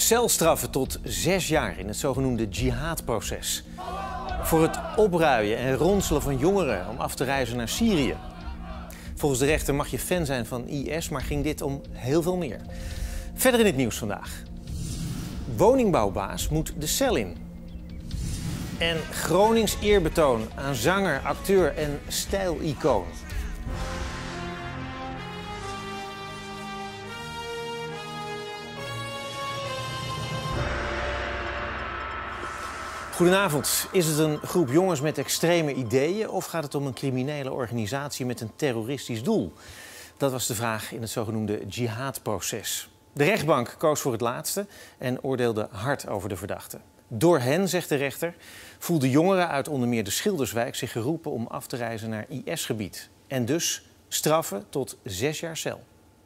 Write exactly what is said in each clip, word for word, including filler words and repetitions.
Celstraffen tot zes jaar in het zogenoemde jihadproces. Voor het opruien en ronselen van jongeren om af te reizen naar Syrië. Volgens de rechter mag je fan zijn van I S, maar ging dit om heel veel meer. Verder in het nieuws vandaag. Woningbouwbaas moet de cel in. En Gronings eerbetoon aan zanger, acteur en stijlicoon. Goedenavond. Is het een groep jongens met extreme ideeën of gaat het om een criminele organisatie met een terroristisch doel? Dat was de vraag in het zogenoemde jihadproces. De rechtbank koos voor het laatste en oordeelde hard over de verdachten. Door hen, zegt de rechter, voelden jongeren uit onder meer de Schilderswijk zich geroepen om af te reizen naar I S-gebied. En dus straffen tot zes jaar cel.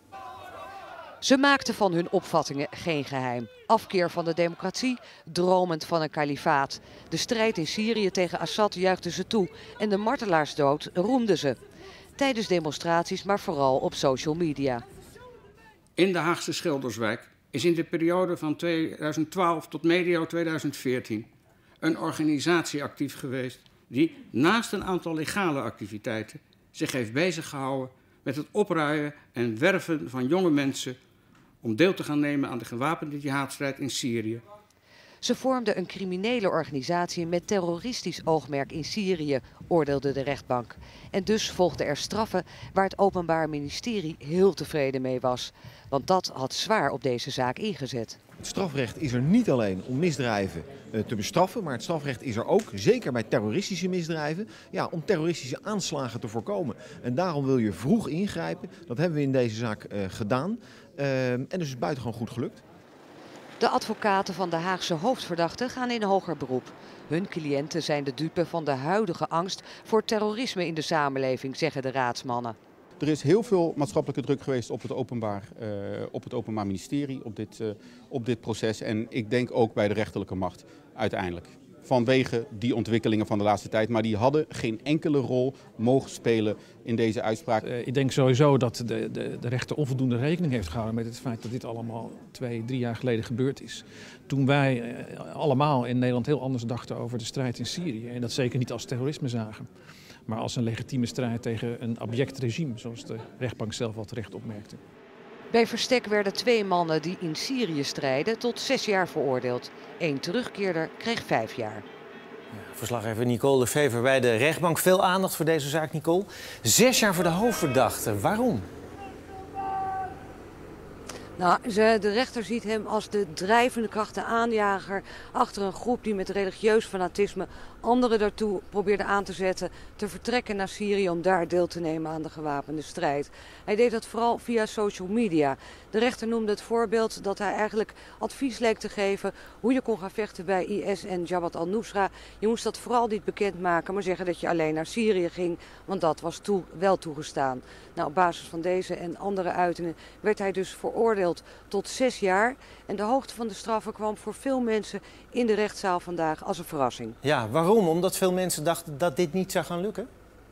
Ze maakten van hun opvattingen geen geheim. Afkeer van de democratie, dromend van een kalifaat. De strijd in Syrië tegen Assad juichten ze toe en de martelaarsdood roemden ze. Tijdens demonstraties, maar vooral op social media. In de Haagse Schilderswijk is in de periode van tweeduizend twaalf tot medio tweeduizend veertien een organisatie actief geweest die naast een aantal legale activiteiten zich heeft beziggehouden met het opruien en werven van jonge mensen om deel te gaan nemen aan de gewapende jihadstrijd in Syrië. Ze vormden een criminele organisatie met terroristisch oogmerk in Syrië, oordeelde de rechtbank. En dus volgden er straffen waar het Openbaar Ministerie heel tevreden mee was. Want dat had zwaar op deze zaak ingezet. Het strafrecht is er niet alleen om misdrijven te bestraffen, maar het strafrecht is er ook, zeker bij terroristische misdrijven, ja, om terroristische aanslagen te voorkomen. En daarom wil je vroeg ingrijpen. Dat hebben we in deze zaak uh, gedaan. Uh, en dus is het buitengewoon goed gelukt. De advocaten van de Haagse hoofdverdachten gaan in hoger beroep. Hun cliënten zijn de dupe van de huidige angst voor terrorisme in de samenleving, zeggen de raadsmannen. Er is heel veel maatschappelijke druk geweest op het Openbaar, uh, op het Openbaar Ministerie, op dit, uh, op dit proces. En ik denk ook bij de rechterlijke macht uiteindelijk. Vanwege die ontwikkelingen van de laatste tijd. Maar die hadden geen enkele rol mogen spelen in deze uitspraak. Uh, ik denk sowieso dat de, de, de rechter onvoldoende rekening heeft gehouden met het feit dat dit allemaal twee, drie jaar geleden gebeurd is. Toen wij uh, allemaal in Nederland heel anders dachten over de strijd in Syrië. En dat zeker niet als terrorisme zagen, maar als een legitieme strijd tegen een abject regime, zoals de rechtbank zelf al terecht opmerkte. Bij verstek werden twee mannen die in Syrië strijden tot zes jaar veroordeeld. Eén terugkeerder kreeg vijf jaar. Ja, verslaggever Nicole de Vever bij de rechtbank. Veel aandacht voor deze zaak, Nicole. Zes jaar voor de hoofdverdachte. Waarom? Nou, de rechter ziet hem als de drijvende kracht, de aanjager achter een groep die met religieus fanatisme anderen daartoe probeerde aan te zetten te vertrekken naar Syrië om daar deel te nemen aan de gewapende strijd. Hij deed dat vooral via social media. De rechter noemde het voorbeeld dat hij eigenlijk advies leek te geven hoe je kon gaan vechten bij I S en Jabhat al-Nusra. Je moest dat vooral niet bekendmaken, maar zeggen dat je alleen naar Syrië ging, want dat was toe, wel toegestaan. Nou, op basis van deze en andere uitingen werd hij dus veroordeeld tot zes jaar. En de hoogte van de straffen kwam voor veel mensen in de rechtszaal vandaag als een verrassing. Ja, waarom? Omdat veel mensen dachten dat dit niet zou gaan lukken?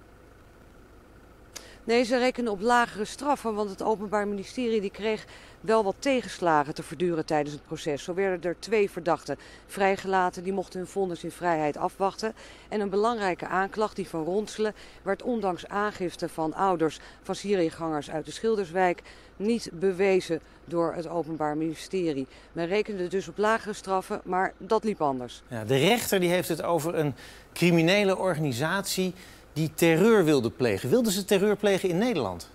Nee, ze rekenen op lagere straffen, want het Openbaar Ministerie die kreeg wel wat tegenslagen te verduren tijdens het proces. Zo werden er twee verdachten vrijgelaten, die mochten hun vonnis in vrijheid afwachten. En een belangrijke aanklacht, die van Ronselen, werd ondanks aangifte van ouders van Syriëgangers uit de Schilderswijk niet bewezen door het Openbaar Ministerie. Men rekende dus op lagere straffen, maar dat liep anders. Ja, de rechter die heeft het over een criminele organisatie die terreur wilde plegen. Wilden ze terreur plegen in Nederland?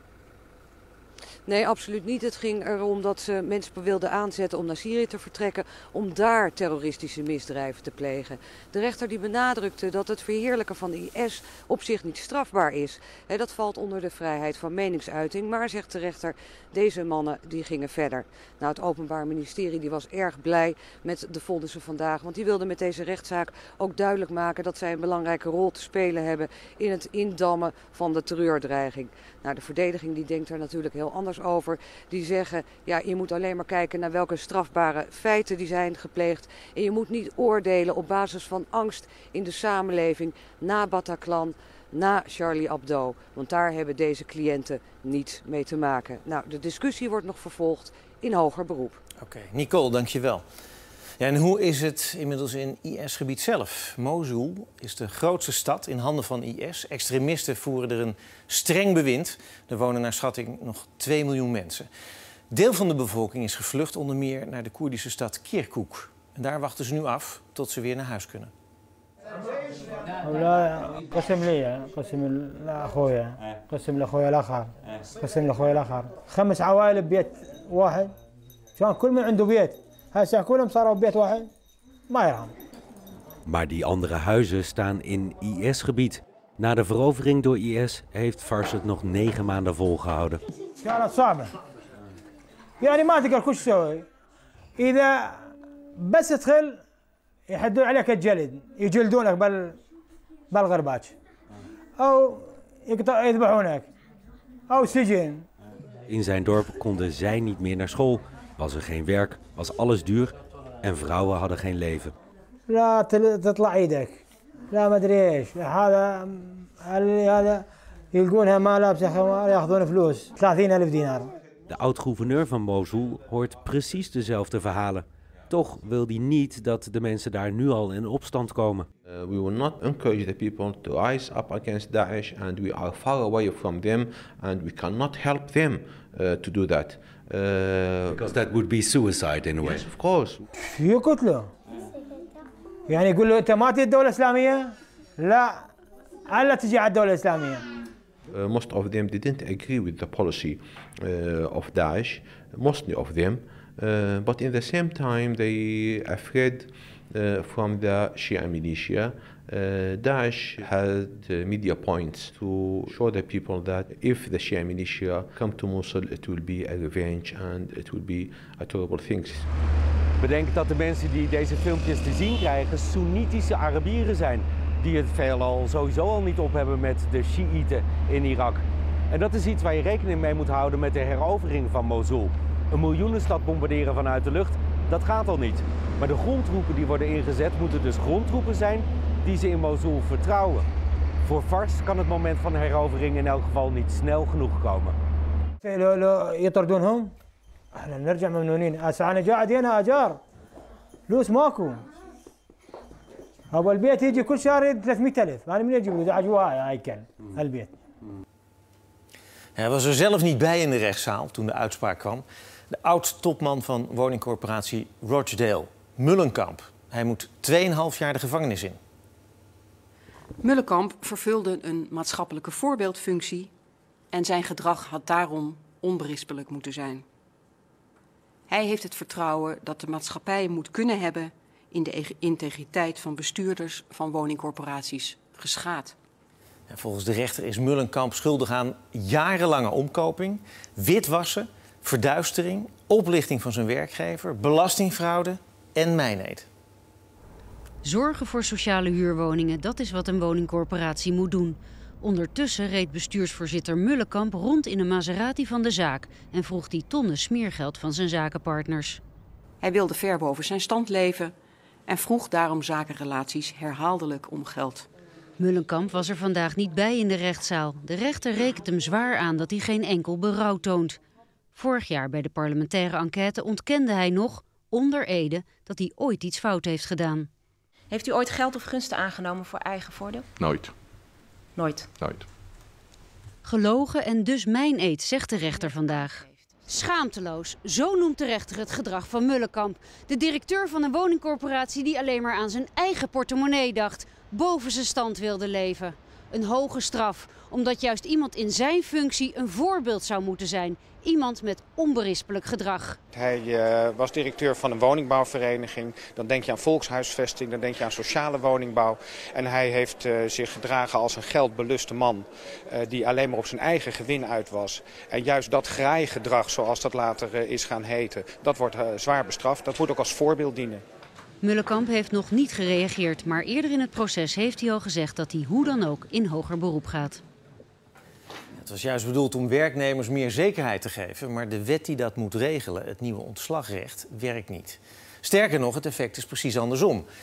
Nee, absoluut niet. Het ging erom dat ze mensen wilden aanzetten om naar Syrië te vertrekken, om daar terroristische misdrijven te plegen. De rechter die benadrukte dat het verheerlijken van de I S op zich niet strafbaar is. He, dat valt onder de vrijheid van meningsuiting, maar zegt de rechter, deze mannen die gingen verder. Nou, het Openbaar Ministerie die was erg blij met de vonnissen vandaag, want die wilde met deze rechtszaak ook duidelijk maken dat zij een belangrijke rol te spelen hebben in het indammen van de terreurdreiging. Nou, de verdediging die denkt er natuurlijk heel anders over. Die zeggen, ja, je moet alleen maar kijken naar welke strafbare feiten die zijn gepleegd. En je moet niet oordelen op basis van angst in de samenleving na Bataclan. na Charlie Hebdo. Want daar hebben deze cliënten niets mee te maken. Nou, de discussie wordt nog vervolgd in hoger beroep. Oké, okay. Nicole, dankjewel. Ja, en hoe is het inmiddels in I S-gebied zelf? Mosul is de grootste stad in handen van I S. Extremisten voeren er een streng bewind. Er wonen naar schatting nog twee miljoen mensen. Deel van de bevolking is gevlucht, onder meer naar de Koerdische stad Kirkuk. En daar wachten ze nu af tot ze weer naar huis kunnen. قسم لي قسم لاخويا قسم لاخويا الاخر قسم لاخويا الاخر خمس عوائل ببيت واحد كان كل من عنده بيت هسه كلهم صاروا ببيت واحد ما يرحم. Maar die andere huizen staan in I S-gebied. Na de verovering door I S heeft Fars het nog negen maanden volgehouden. كانت صعبة يعني ما تقدر كل شيء تسوي إذا بس تدخل يحدون عليك الجلد يجلدونك بال بالغرباج أو يذبحونك أو سجن. In zijn dorp konden zij niet meer naar school, was er geen werk, was alles duur en vrouwen hadden geen leven. لا تطلع ايدك لا ما ادري ايش هذا هذا يلقونها ما لابسه خمار ياخذون فلوس ثلاثين ألف دينار. De oud-gouverneur van Mosul hoort precies dezelfde verhalen. Toch wil hij niet dat de mensen daar nu al in opstand komen. Uh, we will not encourage the people to rise up against Daesh, and we are far away from them, and we cannot help them uh, to do that. Uh, Because that would be suicide in a way. Yes, of course. يقتله يعني يقول له انت ما تريد الدولة الإسلامية؟ لا الا تجي على الدولة الإسلامية. Uh, most of them didn't agree with the policy uh, of Daesh, mostly of them, uh, but in the same time they afraid uh, from the Shia militia. Uh, Daesh had uh, media points to show the people that if the Shia militia come to Mosul, it will be a revenge and it will be a terrible thing. Bedenk dat de mensen die deze filmpjes te zien krijgen Soenitische Arabieren zijn, die het veelal sowieso al niet op hebben met de Sjiïten in Irak. En dat is iets waar je rekening mee moet houden met de herovering van Mosul. Een miljoenenstad bombarderen vanuit de lucht, dat gaat al niet. Maar de grondtroepen die worden ingezet moeten dus grondtroepen zijn die ze in Mosul vertrouwen. Voor Fars kan het moment van herovering in elk geval niet snel genoeg komen. يطردونهم احنا نرجع ممنونين هسه انا قاعد هنا اجار فلوس ماكو هذا البيت يجي كل شهر ثلاثمئة ألف انا من اجيب له عجواء هيكل البيت. Hij was er zelf niet bij in de rechtszaal toen de uitspraak kwam. De oud-topman van woningcorporatie Rochdale, Mullenkamp. Hij moet tweeënhalf jaar de gevangenis in. Mullenkamp vervulde een maatschappelijke voorbeeldfunctie en zijn gedrag had daarom onberispelijk moeten zijn. Hij heeft het vertrouwen dat de maatschappij moet kunnen hebben in de integriteit van bestuurders van woningcorporaties geschaad. En volgens de rechter is Mullenkamp schuldig aan jarenlange omkoping, witwassen, verduistering, oplichting van zijn werkgever, belastingfraude en mijneed. Zorgen voor sociale huurwoningen, dat is wat een woningcorporatie moet doen. Ondertussen reed bestuursvoorzitter Mullenkamp rond in een Maserati van de zaak en vroeg die tonnen smeergeld van zijn zakenpartners. Hij wilde ver boven zijn stand leven en vroeg daarom zakenrelaties herhaaldelijk om geld. Mullenkamp was er vandaag niet bij in de rechtszaal. De rechter rekent hem zwaar aan dat hij geen enkel berouw toont. Vorig jaar bij de parlementaire enquête ontkende hij nog, onder ede, dat hij ooit iets fout heeft gedaan. Heeft u ooit geld of gunsten aangenomen voor eigen voordeel? Nooit. Nooit? Nooit. Gelogen en dus mijneed, zegt de rechter vandaag. Schaamteloos, zo noemt de rechter het gedrag van Mullenkamp. De directeur van een woningcorporatie die alleen maar aan zijn eigen portemonnee dacht. Boven zijn stand wilde leven. Een hoge straf, omdat juist iemand in zijn functie een voorbeeld zou moeten zijn. Iemand met onberispelijk gedrag. Hij uh, was directeur van een woningbouwvereniging. Dan denk je aan volkshuisvesting, dan denk je aan sociale woningbouw. En hij heeft uh, zich gedragen als een geldbeluste man uh, die alleen maar op zijn eigen gewin uit was. En juist dat graaigedrag, zoals dat later uh, is gaan heten, dat wordt uh, zwaar bestraft. Dat moet ook als voorbeeld dienen. Mullenkamp heeft nog niet gereageerd, maar eerder in het proces heeft hij al gezegd dat hij hoe dan ook in hoger beroep gaat. Het was juist bedoeld om werknemers meer zekerheid te geven, maar de wet die dat moet regelen, het nieuwe ontslagrecht, werkt niet. Sterker nog, het effect is precies andersom.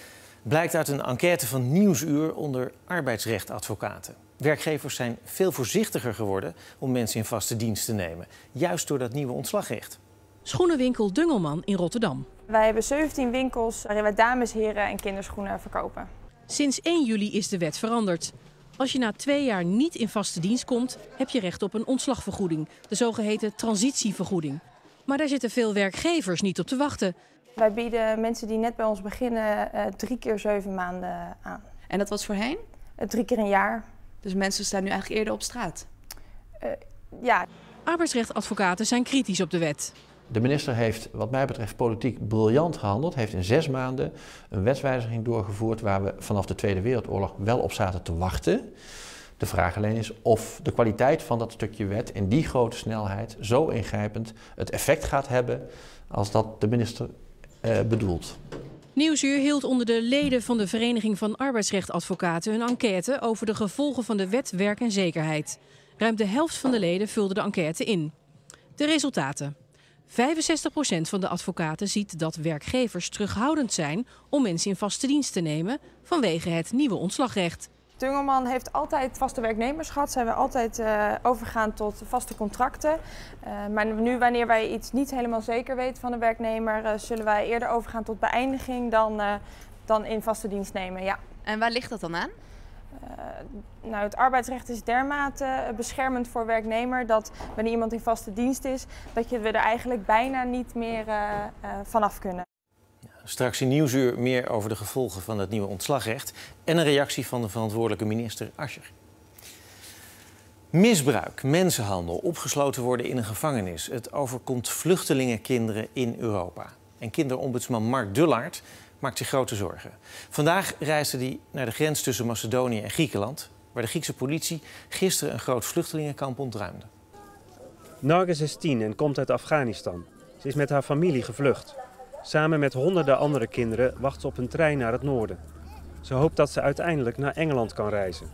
Blijkt uit een enquête van Nieuwsuur onder arbeidsrechtadvocaten. Werkgevers zijn veel voorzichtiger geworden om mensen in vaste dienst te nemen. Juist door dat nieuwe ontslagrecht. Schoenenwinkel Dungelman in Rotterdam. Wij hebben zeventien winkels waarin wij dames, heren en kinderschoenen verkopen. Sinds één juli is de wet veranderd. Als je na twee jaar niet in vaste dienst komt, heb je recht op een ontslagvergoeding. De zogeheten transitievergoeding. Maar daar zitten veel werkgevers niet op te wachten. Wij bieden mensen die net bij ons beginnen uh, drie keer zeven maanden aan. En dat was voorheen? Uh, drie keer een jaar. Dus mensen staan nu eigenlijk eerder op straat? Uh, ja. Arbeidsrechtadvocaten zijn kritisch op de wet. De minister heeft wat mij betreft politiek briljant gehandeld. Heeft in zes maanden een wetswijziging doorgevoerd waar we vanaf de Tweede Wereldoorlog wel op zaten te wachten. De vraag alleen is of de kwaliteit van dat stukje wet in die grote snelheid zo ingrijpend het effect gaat hebben als dat de minister eh, bedoelt. Nieuwsuur hield onder de leden van de Vereniging van Arbeidsrechtadvocaten een enquête over de gevolgen van de wet werk en zekerheid. Ruim de helft van de leden vulde de enquête in. De resultaten. vijfenzestig procent van de advocaten ziet dat werkgevers terughoudend zijn om mensen in vaste dienst te nemen vanwege het nieuwe ontslagrecht. Dungelman heeft altijd vaste werknemers gehad. Zijn we altijd uh, overgegaan tot vaste contracten. Uh, maar nu wanneer wij iets niet helemaal zeker weten van de werknemer, uh, zullen wij eerder overgaan tot beëindiging dan, uh, dan in vaste dienst nemen. Ja. En waar ligt dat dan aan? Uh, nou, het arbeidsrecht is dermate beschermend voor werknemer dat wanneer iemand in vaste dienst is, dat je we er eigenlijk bijna niet meer uh, uh, vanaf kunnen. Straks in Nieuwsuur meer over de gevolgen van het nieuwe ontslagrecht en een reactie van de verantwoordelijke minister Asscher. Misbruik, mensenhandel, opgesloten worden in een gevangenis. Het overkomt vluchtelingenkinderen in Europa. En kinderombudsman Mark Dullaert maakt zich grote zorgen. Vandaag reisde hij naar de grens tussen Macedonië en Griekenland, waar de Griekse politie gisteren een groot vluchtelingenkamp ontruimde. Narges is tien en komt uit Afghanistan. Ze is met haar familie gevlucht. Samen met honderden andere kinderen wacht ze op een trein naar het noorden. Ze hoopt dat ze uiteindelijk naar Engeland kan reizen.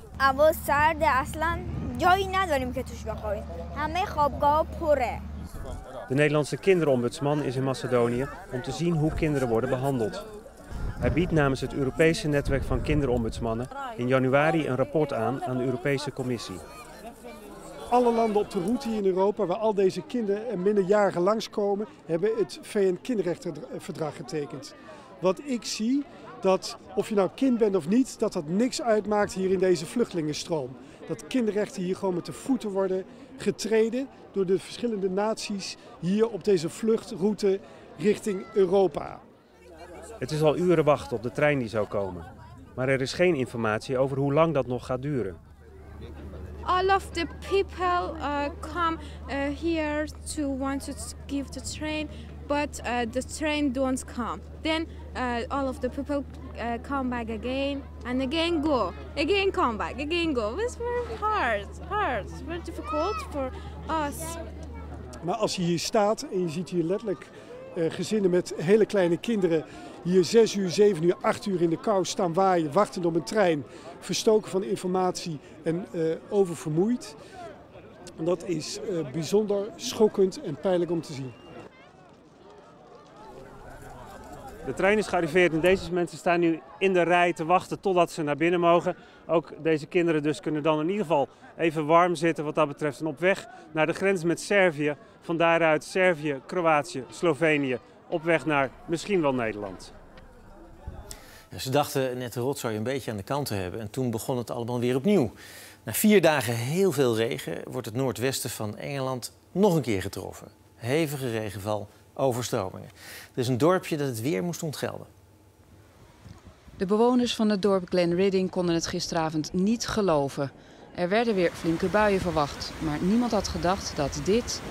De Nederlandse kinderombudsman is in Macedonië om te zien hoe kinderen worden behandeld. Hij biedt namens het Europese netwerk van kinderombudsmannen in januari een rapport aan aan de Europese Commissie. Alle landen op de route hier in Europa waar al deze kinderen en minderjarigen langskomen, hebben het V N-kinderrechtenverdrag getekend. Wat ik zie, dat of je nou kind bent of niet, dat dat niks uitmaakt hier in deze vluchtelingenstroom. Dat kinderrechten hier gewoon met de voeten worden getreden door de verschillende naties hier op deze vluchtroute richting Europa. Het is al uren wachten op de trein die zou komen. Maar er is geen informatie over hoe lang dat nog gaat duren. All of the people uh, come uh, here to want to give the train, but uh, the train don't come. Then uh, all of the people uh, come back again and again go, again come back, again go. It's very hard, hard, it's very difficult for us. Maar als je hier staat en je ziet hier letterlijk uh, gezinnen met hele kleine kinderen hier zes uur, zeven uur, acht uur in de kou staan waaien, wachtend op een trein, verstoken van informatie en uh, oververmoeid. En dat is uh, bijzonder schokkend en pijnlijk om te zien. De trein is gearriveerd en deze mensen staan nu in de rij te wachten totdat ze naar binnen mogen. Ook deze kinderen dus kunnen dan in ieder geval even warm zitten wat dat betreft. En op weg naar de grens met Servië, van daaruit Servië, Kroatië, Slovenië, op weg naar misschien wel Nederland. Ja, ze dachten net de rotzooi een beetje aan de kant te hebben en toen begon het allemaal weer opnieuw. Na vier dagen heel veel regen wordt het noordwesten van Engeland nog een keer getroffen. Hevige regenval, overstromingen. Er is een dorpje dat het weer moest ontgelden. De bewoners van het dorp Glenridding konden het gisteravond niet geloven. Er werden weer flinke buien verwacht, maar niemand had gedacht dat dit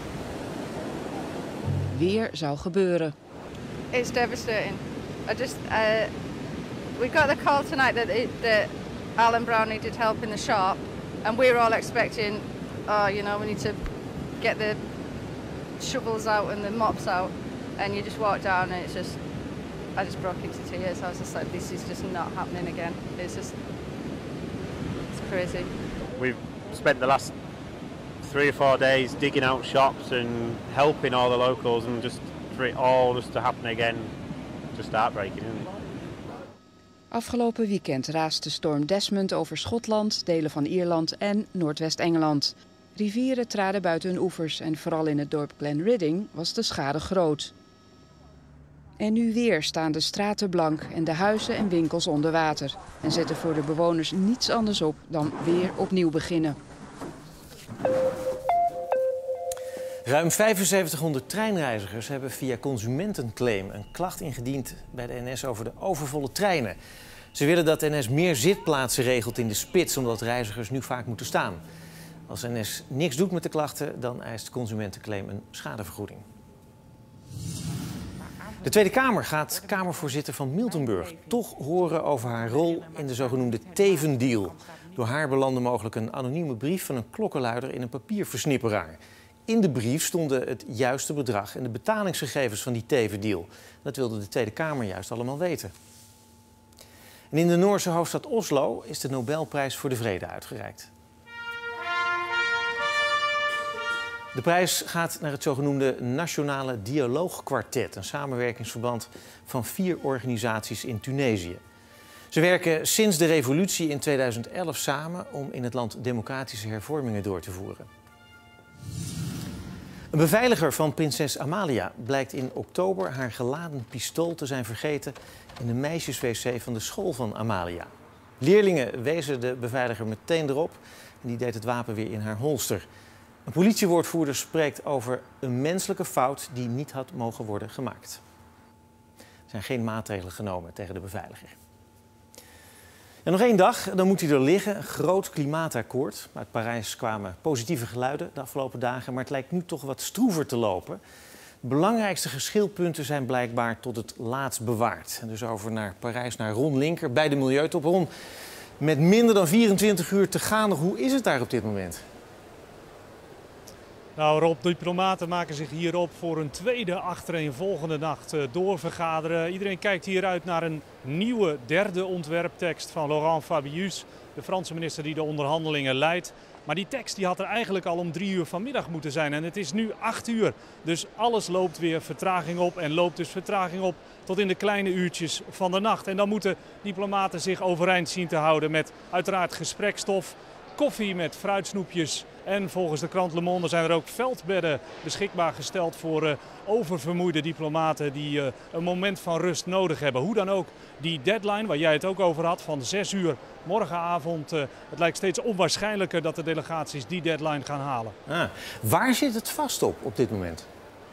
weer zou gebeuren. It's devastating. I just uh, we got the call tonight that, it, that Alan Brown needed help in the shop, and we were all expecting, oh, you know, we need to get the shovels out and the mops out, and you just walk down and it's just, I just broke into tears. I was just like, this is just not happening again. It's just, it's crazy. We've spent the last three or four days digging out shops and helping all the locals, and just for it all just to happen again, just heartbreaking, isn't it? Afgelopen weekend raasde storm Desmond over Schotland, delen van Ierland en Noordwest-Engeland. Rivieren traden buiten hun oevers en vooral in het dorp Glenridding was de schade groot. En nu weer staan de straten blank en de huizen en winkels onder water. En zetten voor de bewoners niets anders op dan weer opnieuw beginnen. Ruim vijfenzeventighonderd treinreizigers hebben via consumentenclaim een klacht ingediend bij de N S over de overvolle treinen. Ze willen dat N S meer zitplaatsen regelt in de spits, omdat reizigers nu vaak moeten staan. Als N S niks doet met de klachten, dan eist consumentenclaim een schadevergoeding. De Tweede Kamer gaat Kamervoorzitter van Miltenburg toch horen over haar rol in de zogenoemde Teven-deal. Door haar belandde mogelijk een anonieme brief van een klokkenluider in een papierversnipperaar. In de brief stonden het juiste bedrag en de betalingsgegevens van die Teven-deal. Dat wilde de Tweede Kamer juist allemaal weten. En in de Noorse hoofdstad Oslo is de Nobelprijs voor de Vrede uitgereikt. De prijs gaat naar het zogenoemde Nationale Dialoogkwartet, een samenwerkingsverband van vier organisaties in Tunesië. Ze werken sinds de revolutie in tweeduizend elf samen om in het land democratische hervormingen door te voeren. Een beveiliger van prinses Amalia blijkt in oktober haar geladen pistool te zijn vergeten in de meisjeswc van de school van Amalia. Leerlingen wezen de beveiliger meteen erop en die deed het wapen weer in haar holster. Een politiewoordvoerder spreekt over een menselijke fout die niet had mogen worden gemaakt. Er zijn geen maatregelen genomen tegen de beveiliger. En nog één dag, dan moet hij er liggen. Een groot klimaatakkoord. Uit Parijs kwamen positieve geluiden de afgelopen dagen, maar het lijkt nu toch wat stroever te lopen. De belangrijkste geschilpunten zijn blijkbaar tot het laatst bewaard. En dus over naar Parijs, naar Ron Linker bij de Milieutop. Ron, met minder dan vierentwintig uur te gaan, hoe is het daar op dit moment? Nou Rob, diplomaten maken zich hierop voor een tweede achtereenvolgende nacht doorvergaderen. Iedereen kijkt hieruit naar een nieuwe derde ontwerptekst van Laurent Fabius, de Franse minister die de onderhandelingen leidt. Maar die tekst die had er eigenlijk al om drie uur vanmiddag moeten zijn en het is nu acht uur. Dus alles loopt weer vertraging op en loopt dus vertraging op tot in de kleine uurtjes van de nacht. En dan moeten diplomaten zich overeind zien te houden met uiteraard gesprekstof, koffie met fruitsnoepjes. En volgens de krant Le Monde zijn er ook veldbedden beschikbaar gesteld voor uh, oververmoeide diplomaten die uh, een moment van rust nodig hebben. Hoe dan ook, die deadline waar jij het ook over had van zes uur morgenavond. Uh, het lijkt steeds onwaarschijnlijker dat de delegaties die deadline gaan halen. Ah, waar zit het vast op op dit moment?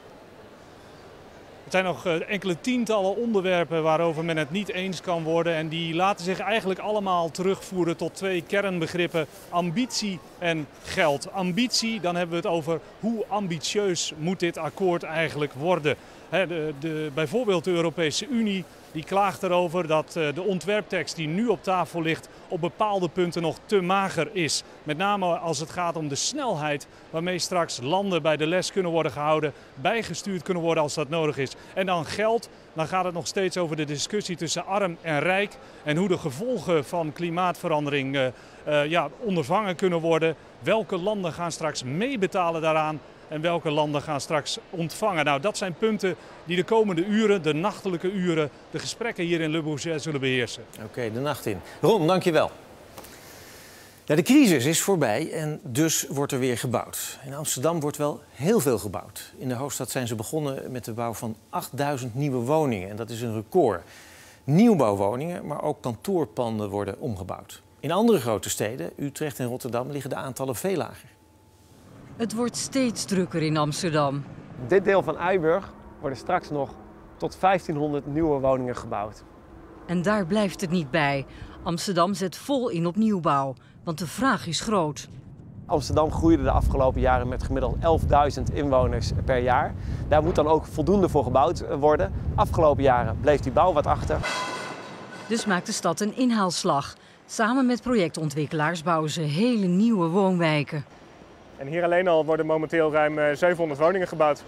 Het zijn nog enkele tientallen onderwerpen waarover men het niet eens kan worden. En die laten zich eigenlijk allemaal terugvoeren tot twee kernbegrippen: ambitie en geld. Ambitie, dan hebben we het over hoe ambitieus moet dit akkoord eigenlijk worden. He, de, de, bijvoorbeeld de Europese Unie die klaagt erover dat uh, de ontwerptekst die nu op tafel ligt op bepaalde punten nog te mager is. Met name als het gaat om de snelheid waarmee straks landen bij de les kunnen worden gehouden, bijgestuurd kunnen worden als dat nodig is. En dan geld, dan gaat het nog steeds over de discussie tussen arm en rijk en hoe de gevolgen van klimaatverandering uh, uh, ja, ondervangen kunnen worden. Welke landen gaan straks meebetalen daaraan? En welke landen gaan straks ontvangen? Nou, dat zijn punten die de komende uren, de nachtelijke uren, de gesprekken hier in Le Bourget zullen beheersen. Oké, okay, de nacht in. Ron, dankjewel. Ja, de crisis is voorbij en dus wordt er weer gebouwd. In Amsterdam wordt wel heel veel gebouwd. In de hoofdstad zijn ze begonnen met de bouw van achtduizend nieuwe woningen. En dat is een record. Nieuwbouwwoningen, maar ook kantoorpanden worden omgebouwd. In andere grote steden, Utrecht en Rotterdam, liggen de aantallen veel lager. Het wordt steeds drukker in Amsterdam. Op dit deel van Eiburg worden straks nog tot vijftienhonderd nieuwe woningen gebouwd. En daar blijft het niet bij. Amsterdam zet vol in op nieuwbouw, want de vraag is groot. Amsterdam groeide de afgelopen jaren met gemiddeld elfduizend inwoners per jaar. Daar moet dan ook voldoende voor gebouwd worden. Afgelopen jaren bleef die bouw wat achter. Dus maakt de stad een inhaalslag. Samen met projectontwikkelaars bouwen ze hele nieuwe woonwijken. En hier alleen al worden momenteel ruim zevenhonderd woningen gebouwd.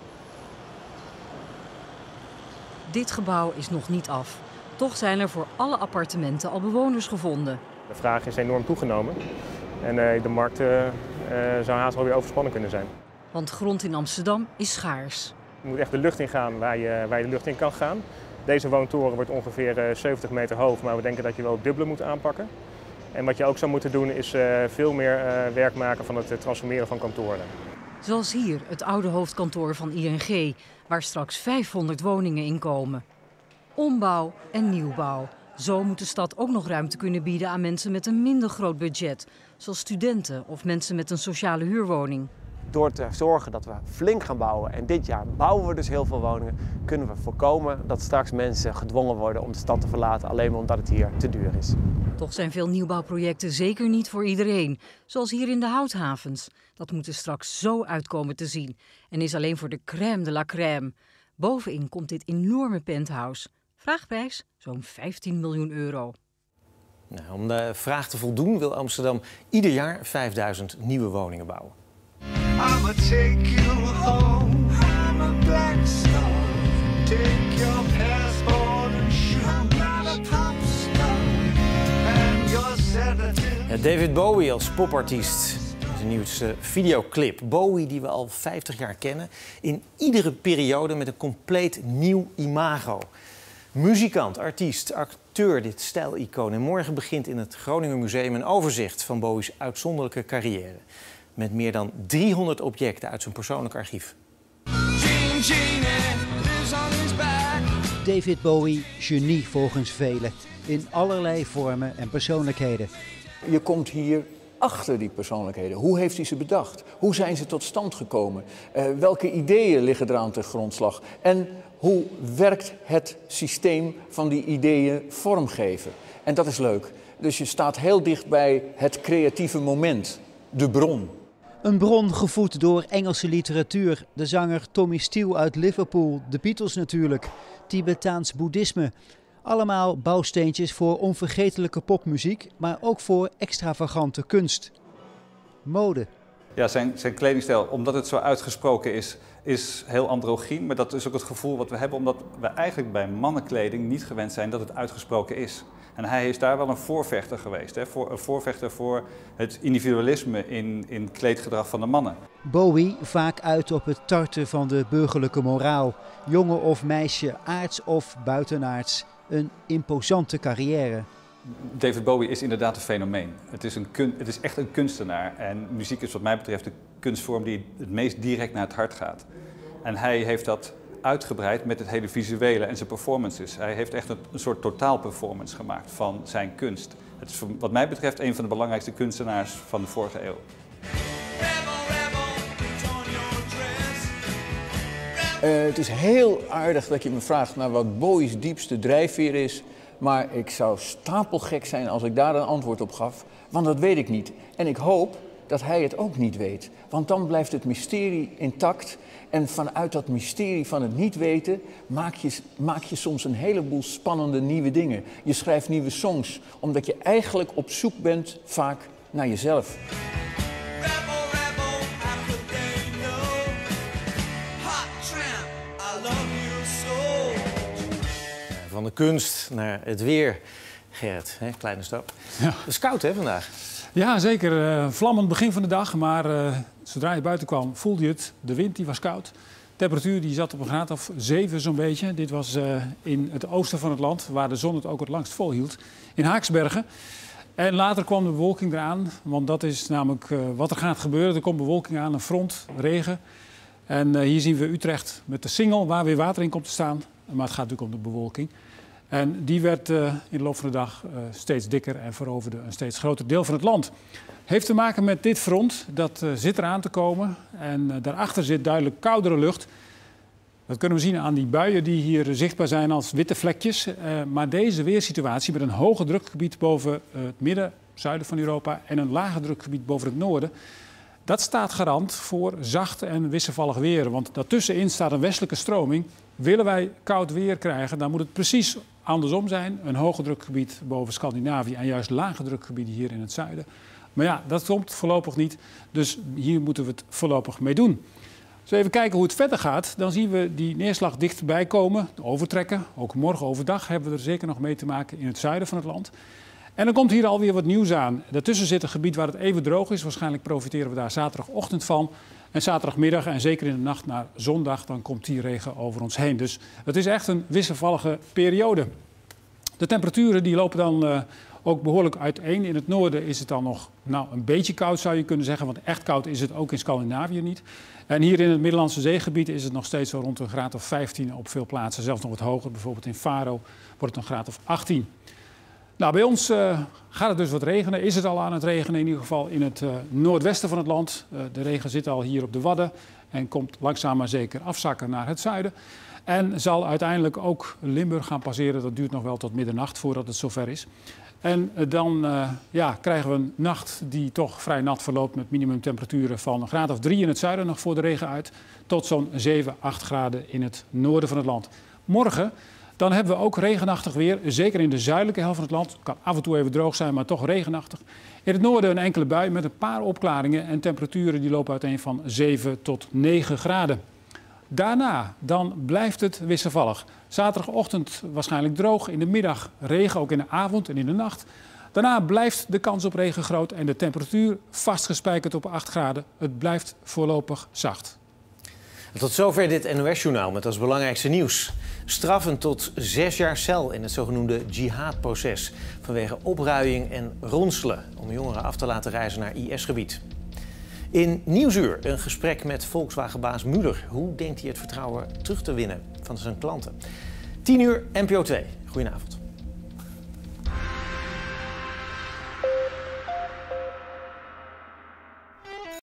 Dit gebouw is nog niet af. Toch zijn er voor alle appartementen al bewoners gevonden. De vraag is enorm toegenomen. En uh, de markt uh, uh, zou haast wel weer overspannen kunnen zijn. Want grond in Amsterdam is schaars. Je moet echt de lucht in gaan waar je, waar je de lucht in kan gaan. Deze woontoren wordt ongeveer zeventig meter hoog, maar we denken dat je wel het dubbele moet aanpakken. En wat je ook zou moeten doen is uh, veel meer uh, werk maken van het uh, transformeren van kantoren. Zoals hier, het oude hoofdkantoor van I N G, waar straks vijfhonderd woningen in komen. Ombouw en nieuwbouw. Zo moet de stad ook nog ruimte kunnen bieden aan mensen met een minder groot budget, zoals studenten of mensen met een sociale huurwoning. Door te zorgen dat we flink gaan bouwen, en dit jaar bouwen we dus heel veel woningen, kunnen we voorkomen dat straks mensen gedwongen worden om de stad te verlaten, alleen maar omdat het hier te duur is. Toch zijn veel nieuwbouwprojecten zeker niet voor iedereen, zoals hier in de Houthavens. Dat moet er straks zo uitkomen te zien en is alleen voor de crème de la crème. Bovenin komt dit enorme penthouse. Vraagprijs zo'n vijftien miljoen euro. Nou, om de vraag te voldoen wil Amsterdam ieder jaar vijfduizend nieuwe woningen bouwen. I'ma take you home. I'm a black star. Take your passport and shoot. I'm not a popstar. And your sedative. Ja, David Bowie als popartiest. Zijn nieuwste videoclip. Bowie die we al vijftig jaar kennen. In iedere periode met een compleet nieuw imago. Muzikant, artiest, acteur, dit stijlicoon. En morgen begint in het Groninger Museum een overzicht van Bowie's uitzonderlijke carrière. Met meer dan driehonderd objecten uit zijn persoonlijk archief. David Bowie, genie volgens velen. In allerlei vormen en persoonlijkheden. Je komt hier achter die persoonlijkheden. Hoe heeft hij ze bedacht? Hoe zijn ze tot stand gekomen? Uh, welke ideeën liggen eraan ten grondslag? En hoe werkt het systeem van die ideeën vormgeven? En dat is leuk. Dus je staat heel dicht bij het creatieve moment, de bron. Een bron gevoed door Engelse literatuur, de zanger Tommy Steele uit Liverpool, de Beatles natuurlijk, Tibetaans boeddhisme. Allemaal bouwsteentjes voor onvergetelijke popmuziek, maar ook voor extravagante kunst. Mode. Ja, zijn, zijn kledingstijl, omdat het zo uitgesproken is, is heel androgyn. Maar dat is ook het gevoel wat we hebben, omdat we eigenlijk bij mannenkleding niet gewend zijn dat het uitgesproken is. En hij is daar wel een voorvechter geweest, hè? Voor, een voorvechter voor het individualisme in, in kleedgedrag van de mannen. Bowie vaak uit op het tarten van de burgerlijke moraal. Jongen of meisje, aards of buitenaards. Een imposante carrière. David Bowie is inderdaad een fenomeen. Het is, een kun, het is echt een kunstenaar. En muziek is wat mij betreft de kunstvorm die het meest direct naar het hart gaat. En hij heeft dat uitgebreid met het hele visuele en zijn performances. Hij heeft echt een, een soort totaalperformance gemaakt van zijn kunst. Het is wat mij betreft een van de belangrijkste kunstenaars van de vorige eeuw. Uh, het is heel aardig dat je me vraagt naar wat Bowie's diepste drijfveer is. Maar ik zou stapelgek zijn als ik daar een antwoord op gaf. Want dat weet ik niet. En ik hoop dat hij het ook niet weet. Want dan blijft het mysterie intact. En vanuit dat mysterie van het niet weten maak je, maak je soms een heleboel spannende nieuwe dingen. Je schrijft nieuwe songs, omdat je eigenlijk op zoek bent vaak naar jezelf. Van de kunst naar het weer. Gerrit, hè? Kleine stap. Ja. Het is koud hè vandaag? Ja, zeker. Uh, vlammend begin van de dag, maar uh, zodra je buiten kwam voelde je het. De wind die was koud. De temperatuur die zat op een graad of zeven zo'n beetje. Dit was uh, in het oosten van het land, waar de zon het ook het langst volhield. In Haaksbergen. En later kwam de bewolking eraan, want dat is namelijk uh, wat er gaat gebeuren. Er komt bewolking aan, een front, regen. En uh, hier zien we Utrecht met de Singel, waar weer water in komt te staan. Maar het gaat natuurlijk om de bewolking. En die werd uh, in de loop van de dag uh, steeds dikker en veroverde een steeds groter deel van het land. Heeft te maken met dit front, dat uh, zit eraan te komen. En uh, daarachter zit duidelijk koudere lucht. Dat kunnen we zien aan die buien die hier zichtbaar zijn als witte vlekjes. Uh, maar deze weersituatie met een hoge drukgebied boven uh, het midden, zuiden van Europa en een lage drukgebied boven het noorden. Dat staat garant voor zacht en wisselvallig weer. Want daartussenin staat een westelijke stroming. Willen wij koud weer krijgen, dan moet het precies andersom zijn. Een hoge drukgebied boven Scandinavië en juist lage drukgebieden hier in het zuiden. Maar ja, dat komt voorlopig niet. Dus hier moeten we het voorlopig mee doen. Als we even kijken hoe het verder gaat, dan zien we die neerslag dichterbij komen. Overtrekken. Ook morgen overdag hebben we er zeker nog mee te maken in het zuiden van het land. En dan komt hier alweer wat nieuws aan. Daartussen zit een gebied waar het even droog is. Waarschijnlijk profiteren we daar zaterdagochtend van. En zaterdagmiddag en zeker in de nacht naar zondag, dan komt die regen over ons heen. Dus het is echt een wisselvallige periode. De temperaturen die lopen dan uh, ook behoorlijk uiteen. In het noorden is het dan nog nou, een beetje koud, zou je kunnen zeggen. Want echt koud is het ook in Scandinavië niet. En hier in het Middellandse zeegebied is het nog steeds zo rond een graad of vijftien op veel plaatsen. Zelfs nog wat hoger. Bijvoorbeeld in Faro wordt het een graad of achttien. Nou, bij ons uh, gaat het dus wat regenen. Is het al aan het regenen, in ieder geval in het uh, noordwesten van het land. Uh, de regen zit al hier op de Wadden en komt langzaam maar zeker afzakken naar het zuiden. En zal uiteindelijk ook Limburg gaan passeren. Dat duurt nog wel tot middernacht voordat het zover is. En uh, dan uh, ja, krijgen we een nacht die toch vrij nat verloopt met minimumtemperaturen van een graad of drie in het zuiden nog voor de regen uit. Tot zo'n zeven, acht graden in het noorden van het land. Morgen dan hebben we ook regenachtig weer, zeker in de zuidelijke helft van het land. Het kan af en toe even droog zijn, maar toch regenachtig. In het noorden een enkele bui met een paar opklaringen en temperaturen die lopen uiteen van zeven tot negen graden. Daarna dan blijft het wisselvallig. Zaterdagochtend waarschijnlijk droog, in de middag regen, ook in de avond en in de nacht. Daarna blijft de kans op regen groot en de temperatuur vastgespijkerd op acht graden. Het blijft voorlopig zacht. Tot zover dit N O S-journaal met als belangrijkste nieuws. Straffen tot zes jaar cel in het zogenoemde jihad-proces vanwege opruiing en ronselen om jongeren af te laten reizen naar I S-gebied. In Nieuwsuur een gesprek met Volkswagen-baas Müller. Hoe denkt hij het vertrouwen terug te winnen van zijn klanten? tien uur N P O twee. Goedenavond.